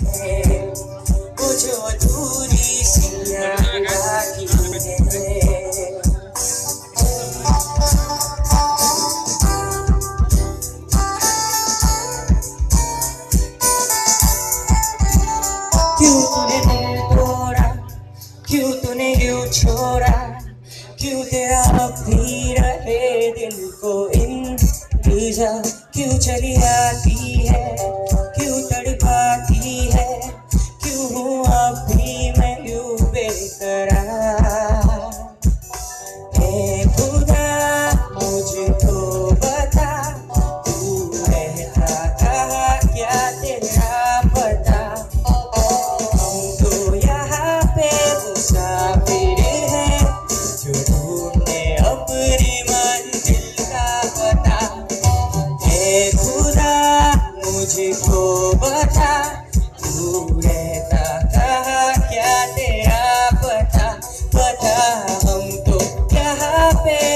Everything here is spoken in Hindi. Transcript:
है, वो जो अधूरी सी बाकी है। क्यों तूने दिल तोड़ा, क्यों तूने यूं छोड़ा, क्यों तेरा अब भी रहे दिल को इंतजार, क्यों चली आती है, क्यों तड़पाती है, क्यों हूँ अब भी मैं यूं बेकरार। हे खुदा मुझको बता, तू रहता कहाँ, क्या तेरा पता। हम तो यहाँ पे मुसाफिर हैं, जो ढूंढने अपनी मंजिल का पता। हे खुदा मुझको बता, तू रहता कहाँ, क्या तेरा पता। पता हम तो यहाँ पे